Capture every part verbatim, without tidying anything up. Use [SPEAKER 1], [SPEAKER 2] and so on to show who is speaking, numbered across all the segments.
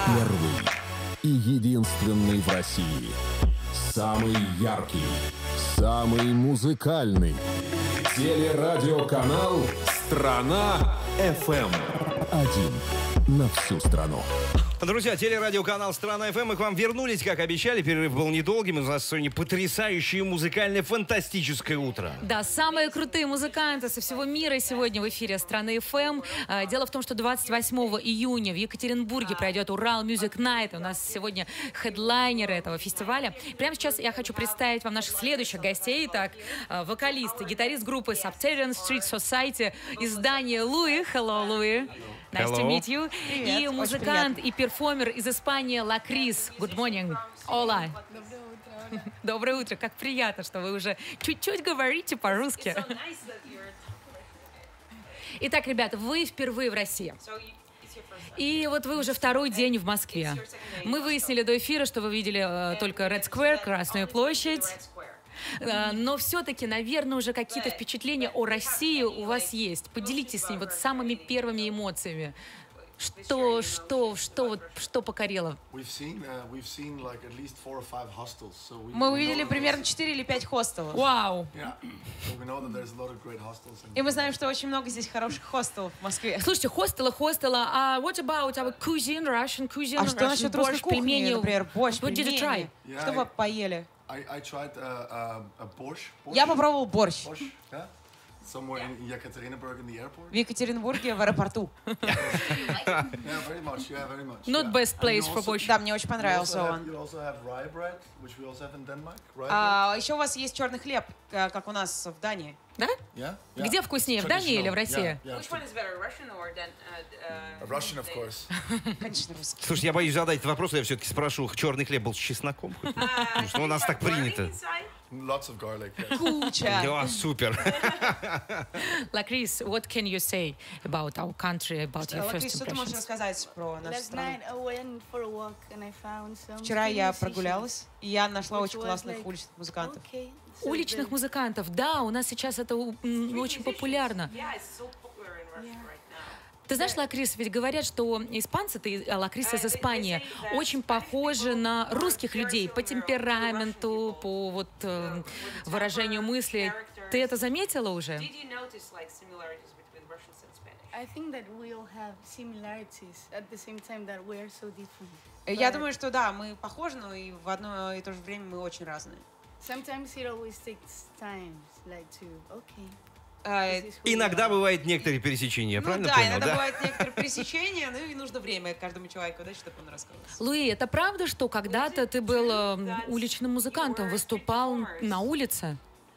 [SPEAKER 1] Первый и единственный в России. Самый яркий, самый музыкальный. Телерадиоканал «Страна эф эм». Один на всю страну.
[SPEAKER 2] Друзья, телерадиоканал «Страна эф эм». Мы к вам вернулись, как обещали. Перерыв был недолгим. У нас сегодня потрясающее музыкальное, фантастическое утро.
[SPEAKER 3] Да, самые крутые музыканты со всего мира сегодня в эфире «Страны эф эм». Дело в том, что двадцать восьмого июня в Екатеринбурге пройдет Урал Music Night. У нас сегодня хедлайнеры этого фестиваля. Прямо сейчас я хочу представить вам наших следующих гостей. Итак, вокалист и гитарист группы Subterranean Street Society, издание Луи. Hello, Луи. Nice
[SPEAKER 2] Hello.
[SPEAKER 3] to meet you.
[SPEAKER 4] Привет,
[SPEAKER 3] И музыкант и перформер из Испании Лакрис. Good morning. Hola. Доброе утро. Доброе утро. Как приятно, что вы уже чуть-чуть говорите по-русски. Итак, ребята, вы впервые в России. И вот вы уже второй день в Москве. Мы выяснили до эфира, что вы видели э, только Red Square, Красную площадь. Но все-таки, наверное, уже какие-то впечатления о России у вас есть. Поделитесь с ним вот самыми первыми эмоциями. Что, что, что, вот, что покорило?
[SPEAKER 4] Мы увидели примерно четыре или пять хостелов.
[SPEAKER 3] Вау!
[SPEAKER 4] И мы знаем, что очень много здесь хороших хостелов в Москве.
[SPEAKER 3] Слушайте, хостела, хостела. А what about our cuisine, Russian cuisine?
[SPEAKER 4] А что насчет русской кухни,
[SPEAKER 3] пельмени?
[SPEAKER 4] например, борщ,
[SPEAKER 3] What did you try?
[SPEAKER 4] пельмени? Что вы поели?
[SPEAKER 5] I, I tried uh, uh, a борщ.
[SPEAKER 4] Я попробовал борщ.
[SPEAKER 5] Борщ, yeah? Somewhere in Yekaterinburg in the airport.
[SPEAKER 4] В Екатеринбурге, в аэропорту.
[SPEAKER 5] Yeah, very much, yeah, very much.
[SPEAKER 3] Not
[SPEAKER 5] yeah.
[SPEAKER 3] best place
[SPEAKER 5] And you
[SPEAKER 3] for
[SPEAKER 5] also-
[SPEAKER 3] борщ.
[SPEAKER 4] Да, мне очень
[SPEAKER 5] You also
[SPEAKER 4] понравился
[SPEAKER 5] have,
[SPEAKER 4] он.
[SPEAKER 5] you also have rye bread, which we also have in Denmark. Rye
[SPEAKER 4] А еще у вас есть черный хлеб, э, как у нас в Дании.
[SPEAKER 3] Да?
[SPEAKER 5] bread. Yeah? Yeah.
[SPEAKER 3] Где вкуснее, в Дании или в
[SPEAKER 5] Traditional,
[SPEAKER 3] России?
[SPEAKER 5] Yeah, yeah,
[SPEAKER 6] Which one is better, Russian or then? Uh, uh,
[SPEAKER 5] Russian, of course.
[SPEAKER 4] Конечно, русский.
[SPEAKER 2] Слушайте, я боюсь задать этот вопрос, я все-таки спрошу, черный хлеб был с чесноком? хоть? Потому что у нас так принято.
[SPEAKER 5] Lots of garlic. Yeah.
[SPEAKER 4] Куча.
[SPEAKER 2] Да, супер.
[SPEAKER 3] Лакрис, what can you say about our country, about your first
[SPEAKER 4] Лакрис, что ты можешь
[SPEAKER 3] impressions?
[SPEAKER 4] рассказать про нашу
[SPEAKER 6] Last
[SPEAKER 4] страну?
[SPEAKER 6] night I went for a walk and I found some
[SPEAKER 4] Вчера
[SPEAKER 6] street
[SPEAKER 4] я
[SPEAKER 6] musicians,
[SPEAKER 4] прогулялась, и я нашла
[SPEAKER 6] which
[SPEAKER 4] очень
[SPEAKER 6] was
[SPEAKER 4] классных
[SPEAKER 6] like,
[SPEAKER 4] уличных музыкантов.
[SPEAKER 6] okay, so
[SPEAKER 3] Уличных
[SPEAKER 6] the-
[SPEAKER 3] музыкантов, да, у нас сейчас это м, очень популярно. Ты знаешь, Лакрис, ведь говорят, что испанцы, ты Лакрис из Испании, очень похожи на русских людей по темпераменту, по вот э, выражению мысли. Ты это заметила уже?
[SPEAKER 6] I think that we all have similarities at the same time that we are so different.
[SPEAKER 4] Я
[SPEAKER 6] But
[SPEAKER 4] думаю, что да, мы похожи, но и в одно и то же время мы очень разные.
[SPEAKER 6] sometimes it always takes time, like to okay.
[SPEAKER 4] Э,
[SPEAKER 6] This is who we
[SPEAKER 2] Иногда
[SPEAKER 6] are.
[SPEAKER 2] бывает некоторые пересечения,
[SPEAKER 4] Ну
[SPEAKER 2] правильно
[SPEAKER 4] да,
[SPEAKER 2] понял,
[SPEAKER 4] иногда
[SPEAKER 2] да?
[SPEAKER 4] бывают некоторые пересечения, ну и нужно время каждому человеку, да, чтобы он рассказал.
[SPEAKER 3] Луи, это правда, что когда-то ты был э, уличным музыкантом, выступал на улице?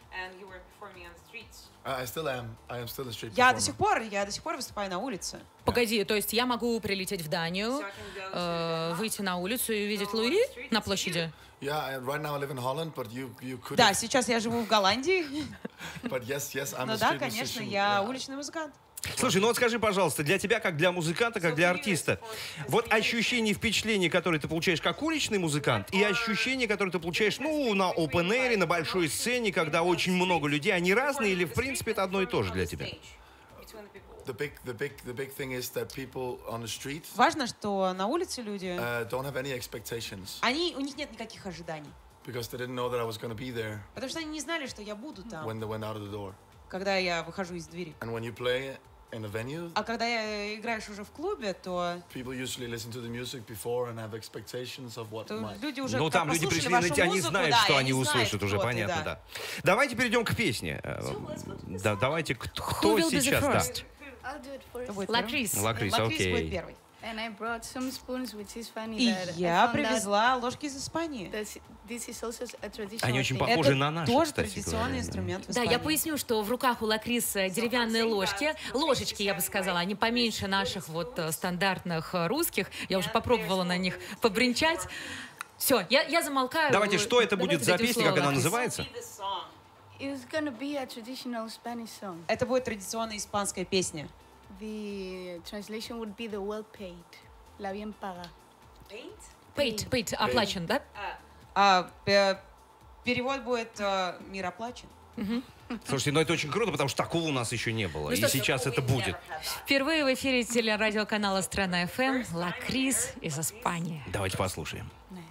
[SPEAKER 5] I I still am. I am still a street
[SPEAKER 4] Я
[SPEAKER 5] performer.
[SPEAKER 4] до сих пор, я до сих пор выступаю на улице.
[SPEAKER 3] Погоди, то есть я могу прилететь в Данию, э, выйти на улицу и увидеть Луи на площади?
[SPEAKER 5] Yeah, I, right now I live in Holland, but you you could.
[SPEAKER 4] Да, сейчас я живу в Голландии,
[SPEAKER 5] But yes, yes, I'm
[SPEAKER 4] но
[SPEAKER 5] a
[SPEAKER 4] да,
[SPEAKER 5] street
[SPEAKER 4] конечно,
[SPEAKER 5] musician.
[SPEAKER 4] я
[SPEAKER 5] Yeah.
[SPEAKER 4] уличный музыкант.
[SPEAKER 2] Слушай, ну вот скажи, пожалуйста, для тебя, как для музыканта, как для артиста, вот ощущение, впечатление, которое ты получаешь как уличный музыкант, и ощущение, которое ты получаешь, ну, на open air, на большой сцене, когда очень много людей, они разные или, в принципе, это одно и то же для тебя?
[SPEAKER 5] The big, the big, the big thing is that people on the street
[SPEAKER 4] Важно, что на улице люди,
[SPEAKER 5] uh, don't have any expectations
[SPEAKER 4] они, у них нет никаких ожиданий,
[SPEAKER 5] because they didn't know that I was going to be there
[SPEAKER 4] потому что они не знали, что я буду там,
[SPEAKER 5] when they went out of the door.
[SPEAKER 4] когда я выхожу из двери.
[SPEAKER 5] And when you play in a venue,
[SPEAKER 4] А когда я играешь уже в клубе, то,
[SPEAKER 5] people usually listen to the music before and have expectations of what
[SPEAKER 4] то
[SPEAKER 5] might.
[SPEAKER 4] люди уже
[SPEAKER 2] Ну,
[SPEAKER 4] как
[SPEAKER 2] там люди
[SPEAKER 4] послушали
[SPEAKER 2] пришли,
[SPEAKER 4] вашу
[SPEAKER 2] на тебя, они
[SPEAKER 4] музыку,
[SPEAKER 2] знают,
[SPEAKER 4] да,
[SPEAKER 2] что
[SPEAKER 4] и
[SPEAKER 2] они
[SPEAKER 4] знают,
[SPEAKER 2] услышат уже,
[SPEAKER 4] кто ты,
[SPEAKER 2] понятно,
[SPEAKER 4] да.
[SPEAKER 2] да. Давайте перейдем к песне. Э, Да, давайте, к- кто
[SPEAKER 3] will be the
[SPEAKER 2] сейчас, да?
[SPEAKER 3] first?
[SPEAKER 6] I'll do it first.
[SPEAKER 4] Кто будет
[SPEAKER 3] Лакрис.
[SPEAKER 2] Лакрис,
[SPEAKER 4] Лакрис будет
[SPEAKER 2] окей.
[SPEAKER 4] первый.
[SPEAKER 6] And I brought some spoons, which is funny
[SPEAKER 4] И
[SPEAKER 6] that I
[SPEAKER 4] я
[SPEAKER 6] found out
[SPEAKER 4] привезла ложки из Испании.
[SPEAKER 6] that this is also a traditional
[SPEAKER 2] Они очень
[SPEAKER 6] thing.
[SPEAKER 2] похожи
[SPEAKER 4] Это
[SPEAKER 2] на наши,
[SPEAKER 4] тоже
[SPEAKER 2] кстати
[SPEAKER 4] традиционный
[SPEAKER 2] говоря, да.
[SPEAKER 4] инструмент в
[SPEAKER 3] Да,
[SPEAKER 4] Испании.
[SPEAKER 3] я поясню, что в руках у Лакриса деревянные ложки, ложечки, я бы сказала, они поменьше наших вот э, стандартных э, русских. Я уже попробовала на них побринчать. Все, я, я замолкаю.
[SPEAKER 2] Давайте, что это
[SPEAKER 3] Давайте
[SPEAKER 2] будет за
[SPEAKER 3] дадим
[SPEAKER 2] песня,
[SPEAKER 3] слово
[SPEAKER 2] как она
[SPEAKER 3] Лакрису.
[SPEAKER 2] называется?
[SPEAKER 6] It's gonna be a traditional Spanish song.
[SPEAKER 4] Это будет традиционная испанская песня.
[SPEAKER 6] The translation would be the well paid, la bien paga.
[SPEAKER 3] Paid, paid, оплачен, да?
[SPEAKER 4] А э, перевод будет э, «Мир оплачен».
[SPEAKER 2] Слушайте, ну это очень круто, потому что такого у нас еще не было. И сейчас это будет.
[SPEAKER 3] Впервые в эфире телерадиоканала «Страна эф эм» Лакрис из Испании.
[SPEAKER 2] Давайте послушаем.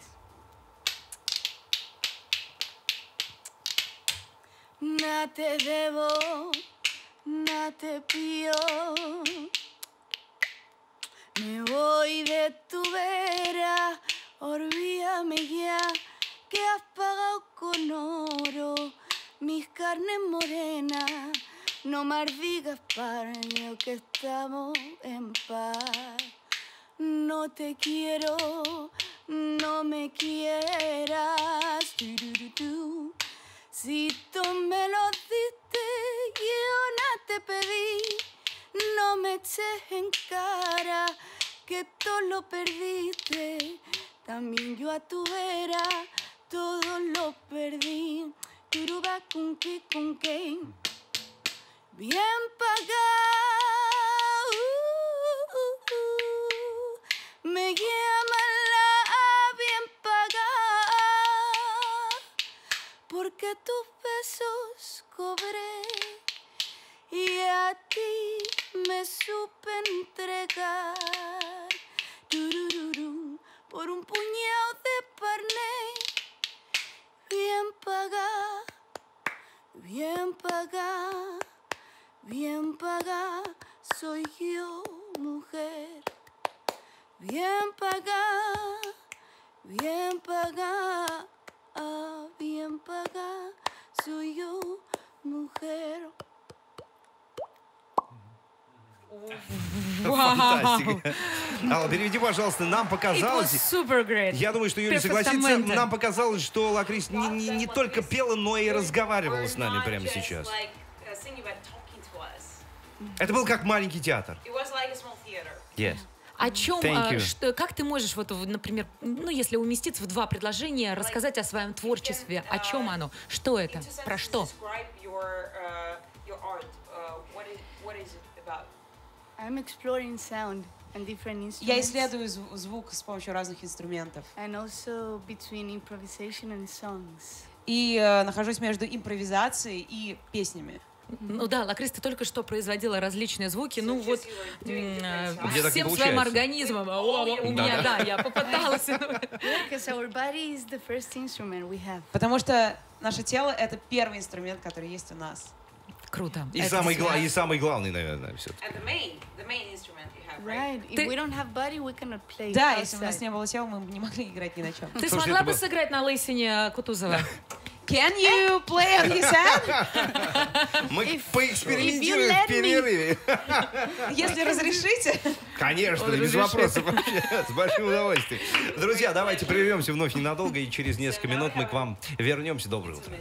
[SPEAKER 6] Nada te debo, nada te pido. Me voy de tu vera, olvídame ya que has pagado con oro mis carnes morenas. No más digas, paño, que estamos en paz. No te quiero, no me quieras. Du, du, du, du. Si tú me lo diste, yo no te pedí. No me eches en cara que todo lo perdiste. También yo a tu vera todo lo perdí. Turuba con que con que bien pagado. Uh, uh, uh. Me llaman la bien pagada, porque tus besos cobré y a ti me supe entregar. Turururu, por un puñado de parné. Bien pagada, bien pagada, bien pagada, soy yo, mujer. Bien pagada, bien pagada, ah, bien pagada, soy yo, mujer.
[SPEAKER 2] Фантастика. Алла, переведи, пожалуйста, нам показалось...
[SPEAKER 3] Super great.
[SPEAKER 2] Я думаю, что Юля согласится. Нам показалось, что Лакрис не, не, не только пела, но и разговаривала с нами прямо сейчас. Это был как маленький театр. Yes.
[SPEAKER 3] О чем, а, что, как ты можешь, вот, например, ну, если уместиться в два предложения, рассказать о своем творчестве? О чем оно? Что это? Про что?
[SPEAKER 6] I'm exploring sound and different instruments.
[SPEAKER 4] Я исследую звук с помощью разных инструментов.
[SPEAKER 6] And also between improvisation and songs.
[SPEAKER 4] И э, нахожусь между импровизацией и песнями.
[SPEAKER 3] Ну да, Лакрис, ты только что производила различные звуки, ну вот
[SPEAKER 2] Где
[SPEAKER 3] всем своим организмом. О, у меня, да, я попыталась.
[SPEAKER 6] Because our body is the first instrument we have.
[SPEAKER 4] Потому что наше тело — это первый инструмент, который есть у нас.
[SPEAKER 3] Круто.
[SPEAKER 2] И самый, гла- и самый главный, наверное, все-таки.
[SPEAKER 6] Right. If we don't have body, we cannot play.
[SPEAKER 4] Да, если у нас не было тела, мы бы не могли играть ни на чем.
[SPEAKER 3] Ты смогла бы сыграть на лысине Кутузова?
[SPEAKER 4] Can you play on his head?
[SPEAKER 2] Мы поэкспериментируем в перерыве.
[SPEAKER 4] Если разрешите.
[SPEAKER 2] Конечно, без вопросов вообще. С большим удовольствием. Друзья, давайте прервемся вновь ненадолго, и через несколько минут мы к вам вернемся. Доброе утро.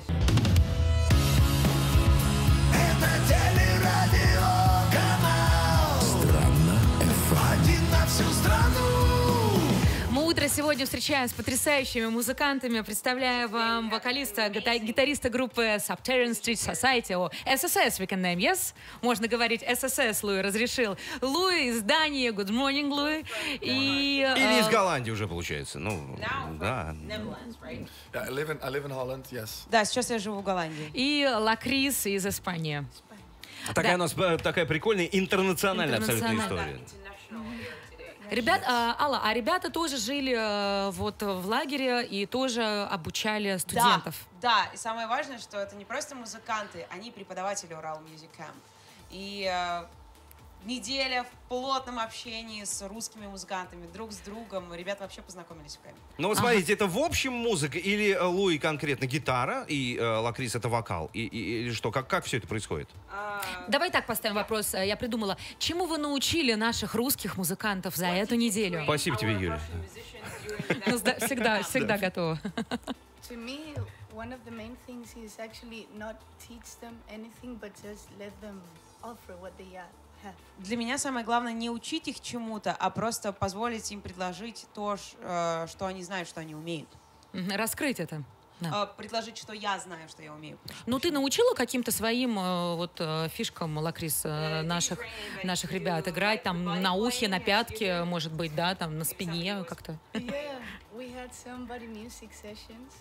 [SPEAKER 3] Мы утро сегодня встречаем с потрясающими музыкантами. Представляю вам вокалиста, гитариста группы Subterranean Street Society, о эс эс эс we can name, yes? Можно говорить эс эс эс, Луи разрешил. Луи из Дании, good morning, Луи. И,
[SPEAKER 2] Или из Голландии уже получается. Ну, да.
[SPEAKER 5] Yeah, I live in I live in Holland, yes.
[SPEAKER 4] Да, сейчас я живу в Голландии.
[SPEAKER 3] И Лакрис из Испании.
[SPEAKER 2] Такая у нас такая прикольная интернациональная абсолютно история.
[SPEAKER 3] Ребят, а, Алла, а ребята тоже жили а, вот в лагере и тоже обучали студентов.
[SPEAKER 4] Да, да, и самое важное, что это не просто музыканты, они преподаватели Урал Music Camp. И э, неделя в плотном общении с русскими музыкантами, друг с другом. Ребята вообще познакомились в кемпе.
[SPEAKER 2] Ну вот смотрите, ага. Это в общем музыка или Луи конкретно гитара, и э, Лакрис это вокал? И, и, или что? Как, как все это происходит?
[SPEAKER 3] Давай так поставим вопрос. Я придумала. Чему вы научили наших русских музыкантов за эту неделю?
[SPEAKER 2] Спасибо тебе, Юля.
[SPEAKER 3] Ну, всегда, всегда готова.
[SPEAKER 6] To me, one of the main things is actually not teach them anything, but just let them offer what they have.
[SPEAKER 4] Для меня самое главное не учить их чему-то, а просто позволить им предложить то, что они знают, что они умеют.
[SPEAKER 3] Раскрыть это.
[SPEAKER 4] Да. Предложить, что я знаю, что я умею.
[SPEAKER 3] Ну, ты научила каким-то своим вот фишкам, Лакрис, наших, наших ребят играть там на ухе, на пятке, может быть, да, там на спине как-то?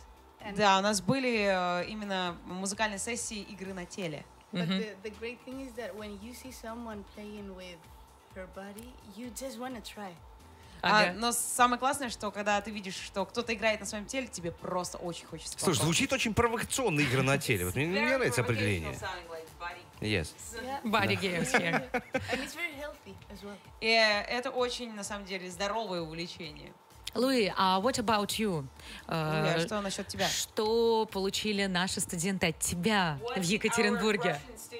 [SPEAKER 4] Да, у нас были э, именно музыкальные сессии игры на теле.
[SPEAKER 6] But the, the great thing is that when you see someone playing with her body, you just want to try.
[SPEAKER 4] А,
[SPEAKER 3] Ага.
[SPEAKER 4] но самое классное, что когда ты видишь, что кто-то играет на своем теле, тебе просто очень хочется.
[SPEAKER 2] Слушай,
[SPEAKER 4] попробовать.
[SPEAKER 2] звучит очень провокационно игра на теле. Вот мне, мне нравится определение. Yes.
[SPEAKER 6] Yeah.
[SPEAKER 3] Body games here.
[SPEAKER 6] And it's very healthy as well.
[SPEAKER 4] И это очень, на самом деле, здоровое увлечение.
[SPEAKER 3] Луи, а what about you?
[SPEAKER 4] Луи, а
[SPEAKER 3] Э,
[SPEAKER 4] что насчет тебя?
[SPEAKER 3] Что получили наши студенты от тебя в Екатеринбурге?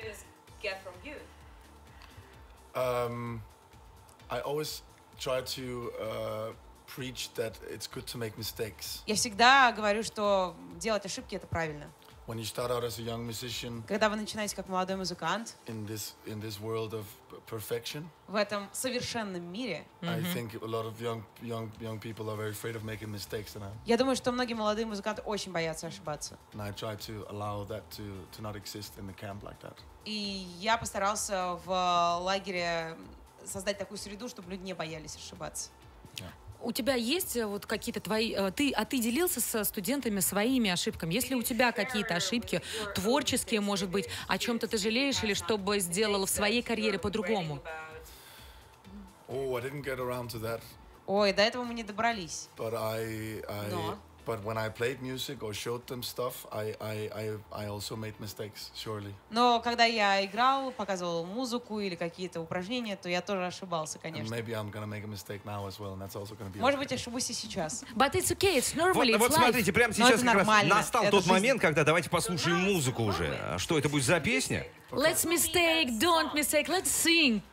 [SPEAKER 5] Um, I always try to uh, preach that it's good to make mistakes.
[SPEAKER 4] Я всегда говорю, что делать ошибки — это правильно.
[SPEAKER 5] When you start out as a young musician
[SPEAKER 4] Когда вы начинаете как молодой музыкант
[SPEAKER 5] in this in this world of p- perfection,
[SPEAKER 4] в этом совершенном мире,
[SPEAKER 5] I think a lot of young young young people are very afraid of making mistakes, and I
[SPEAKER 4] я думаю, что многие молодые музыканты очень боятся ошибаться.
[SPEAKER 5] and I try to allow that to to not exist in the camp like that.
[SPEAKER 4] И я постарался в лагере создать такую среду, чтобы люди не боялись ошибаться.
[SPEAKER 3] У тебя есть э, вот какие-то твои... э, Ты, а ты делился со студентами своими ошибками? Есть ли у тебя какие-то ошибки, творческие, может быть, о чем-то ты жалеешь или что бы сделала в своей карьере по-другому?
[SPEAKER 5] Oh, I didn't get around to that,
[SPEAKER 4] Ой, до этого мы не добрались.
[SPEAKER 5] but I I
[SPEAKER 4] No.
[SPEAKER 5] but when I played music or showed them stuff, I I I, I also made mistakes, surely.
[SPEAKER 4] Но когда я играл, показывал музыку или какие-то упражнения, то я тоже ошибался,
[SPEAKER 5] And
[SPEAKER 4] конечно.
[SPEAKER 5] maybe I'm gonna make a mistake now as well, and that's also gonna be
[SPEAKER 4] Может
[SPEAKER 5] okay.
[SPEAKER 4] быть, ошибусь и сейчас.
[SPEAKER 3] But it's okay, it's
[SPEAKER 2] Вот,
[SPEAKER 3] normally, it's
[SPEAKER 2] вот
[SPEAKER 3] life.
[SPEAKER 2] смотрите, прямо
[SPEAKER 4] Но
[SPEAKER 2] сейчас
[SPEAKER 4] это
[SPEAKER 2] как раз
[SPEAKER 4] нормально,
[SPEAKER 2] настал
[SPEAKER 4] это
[SPEAKER 2] тот
[SPEAKER 4] жизнь.
[SPEAKER 2] момент, когда давайте послушаем музыку уже. А что это будет за песня?
[SPEAKER 3] Let's mistake, don't mistake, let's sing.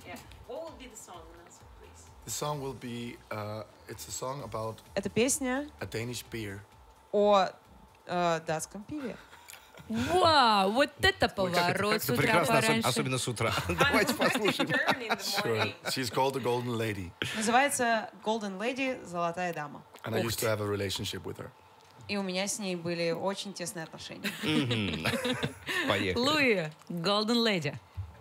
[SPEAKER 5] The song will be uh, it's a song about
[SPEAKER 4] Это песня
[SPEAKER 5] a Danish beer.
[SPEAKER 4] о э, датском пиве.
[SPEAKER 3] Вау, вот это
[SPEAKER 2] Ой, как это-
[SPEAKER 3] поворот
[SPEAKER 2] как
[SPEAKER 3] с
[SPEAKER 2] это
[SPEAKER 3] утра
[SPEAKER 2] прекрасно, особ-
[SPEAKER 3] пораньше.
[SPEAKER 2] особенно с утра. Давайте послушаем.
[SPEAKER 5] Sure. She's called the Golden Lady,
[SPEAKER 4] Называется Golden Lady, Золотая дама.
[SPEAKER 5] and I used to have a relationship with her.
[SPEAKER 4] И у меня с ней были очень тесные отношения.
[SPEAKER 2] Поехали.
[SPEAKER 3] Луи, Golden Lady.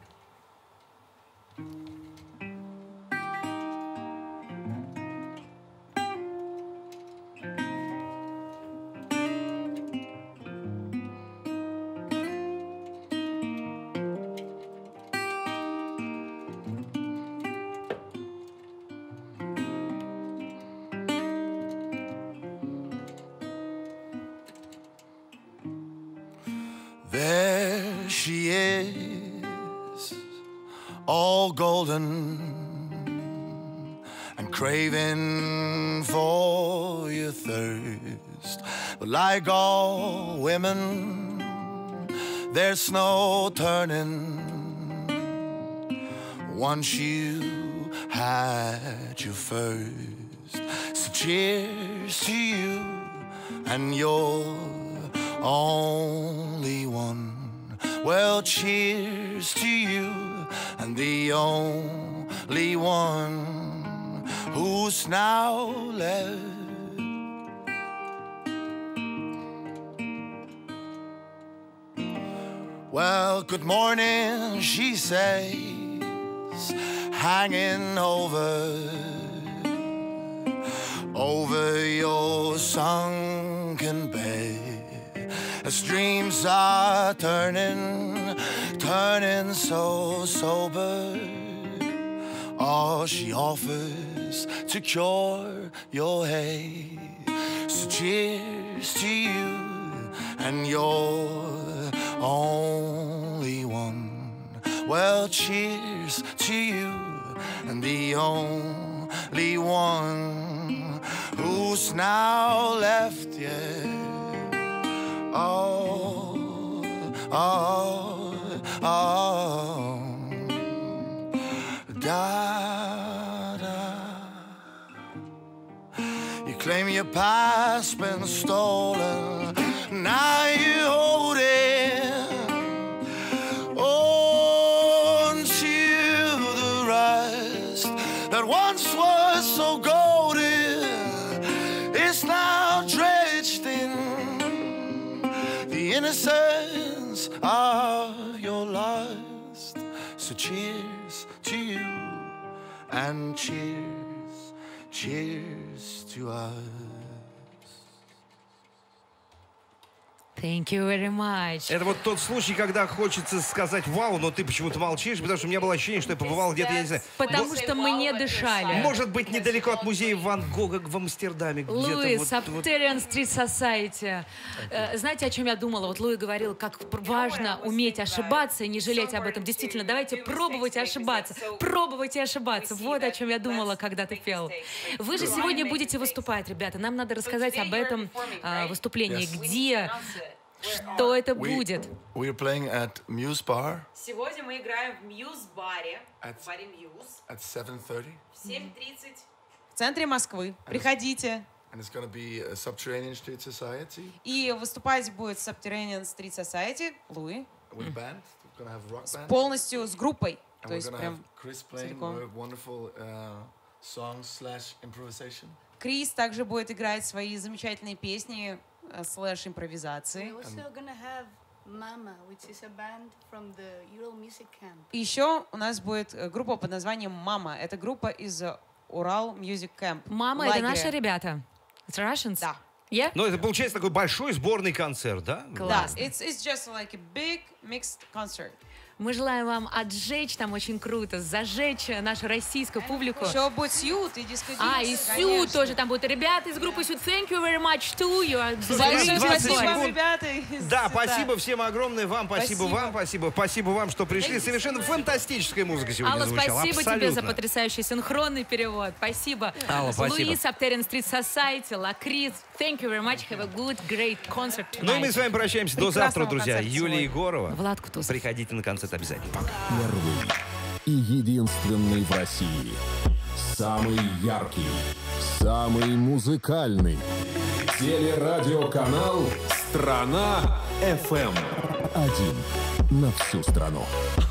[SPEAKER 5] There she is, all golden and craving for your thirst. But like all women, there's no turning once you had your first. So cheers to you and your only one. Well, cheers to you and the only one who's now left. Well, good morning, she says, hanging over, over your sunken bed. As dreams are turning, turning so sober. All she offers to cure your hate. So cheers to you and your only one. Well, cheers to you and the only one who's now left, yeah. Oh, oh, oh, da, da. You claim your past's been stolen, now you hold it on to the rust that once was so golden is now drenched in the innocence of your lust. So cheers to you and cheers, cheers to us.
[SPEAKER 3] Thank you very much.
[SPEAKER 2] Это вот тот случай, когда хочется сказать «вау», но ты почему-то молчишь, потому что у меня было ощущение, что я побывал где-то, я не знаю.
[SPEAKER 3] Потому что мы не дышали.
[SPEAKER 2] Может быть, недалеко от музея Ван Гога в Амстердаме.
[SPEAKER 3] Луи,
[SPEAKER 2] Вот,
[SPEAKER 3] Subterranean Street Society. Э, Знаете, о чем я думала? Вот Луи говорил, как важно уметь ошибаться и не жалеть об этом. Действительно, давайте пробовать ошибаться. Пробовать и ошибаться. Вот о чем я думала, когда ты пел. Вы же сегодня будете выступать, ребята. Нам надо рассказать об этом э, выступлении. Где, что это будет?
[SPEAKER 5] We are playing at Muse Bar
[SPEAKER 4] Сегодня мы играем в Мьюз-баре.
[SPEAKER 5] at,
[SPEAKER 4] В баре Мьюз.
[SPEAKER 5] at seven thirty.
[SPEAKER 4] В семь тридцать. В центре Москвы. Приходите.
[SPEAKER 5] And it's going to be a Subterranean Street Society
[SPEAKER 4] И выступать будет Subterranean Street Society, Луи,
[SPEAKER 5] with a band. We're going to have a rock band.
[SPEAKER 4] полностью с группой.
[SPEAKER 5] And
[SPEAKER 4] То
[SPEAKER 5] we're
[SPEAKER 4] есть
[SPEAKER 5] going to have
[SPEAKER 4] прям
[SPEAKER 5] Chris playing
[SPEAKER 4] целиком.
[SPEAKER 5] with wonderful uh, songs slash improvisation.
[SPEAKER 4] Крис также будет играть свои замечательные песни э, слэш импровизации.
[SPEAKER 6] We're also gonna have Mama, which is a band from the Ural Music Camp.
[SPEAKER 4] И еще у нас будет э, группа под названием «Мама». Это группа из э, Урал Music Camp.
[SPEAKER 3] Мама, это
[SPEAKER 4] лагеря.
[SPEAKER 3] наши ребята. It's Russians?
[SPEAKER 4] Да.
[SPEAKER 3] Yeah?
[SPEAKER 2] Ну, это получается такой большой сборный концерт, да?
[SPEAKER 4] Да,
[SPEAKER 3] Классно.
[SPEAKER 4] it's, it's just like a big mixed concert.
[SPEAKER 3] Мы желаем вам отжечь там очень круто, зажечь нашу российскую публику.
[SPEAKER 4] Еще будет Сьют и дискотека.
[SPEAKER 3] А, и Сю тоже там будут. Ребята из группы Сю, thank you very much too. You are
[SPEAKER 4] Большое
[SPEAKER 2] двадцать
[SPEAKER 4] спасибо вам,
[SPEAKER 2] секунд.
[SPEAKER 4] ребята. из
[SPEAKER 2] Да,
[SPEAKER 4] Сюта.
[SPEAKER 2] спасибо всем огромное вам, спасибо,
[SPEAKER 4] Спасибо.
[SPEAKER 2] вам, спасибо, спасибо вам, что пришли. Совершенно фантастическая музыка сегодня
[SPEAKER 3] Алла,
[SPEAKER 2] звучала.
[SPEAKER 3] спасибо тебе за
[SPEAKER 2] Абсолютно.
[SPEAKER 3] потрясающий синхронный перевод. Спасибо.
[SPEAKER 2] Алла, спасибо.
[SPEAKER 3] Луис, Subterranean Street Society, Лакрис. Thank you very much. Have a good, great concert
[SPEAKER 2] Ну и мы
[SPEAKER 3] tonight.
[SPEAKER 2] с вами прощаемся до завтра,
[SPEAKER 4] Прекрасного
[SPEAKER 2] друзья.
[SPEAKER 4] концерта
[SPEAKER 2] Юлия
[SPEAKER 4] сегодня.
[SPEAKER 2] Егорова.
[SPEAKER 3] Влад Кутузов.
[SPEAKER 2] Приходите на концерт обязательно. Пока.
[SPEAKER 1] Первый и единственный в России. Самый яркий, самый музыкальный. Телерадиоканал «Страна эф эм». Один на всю страну.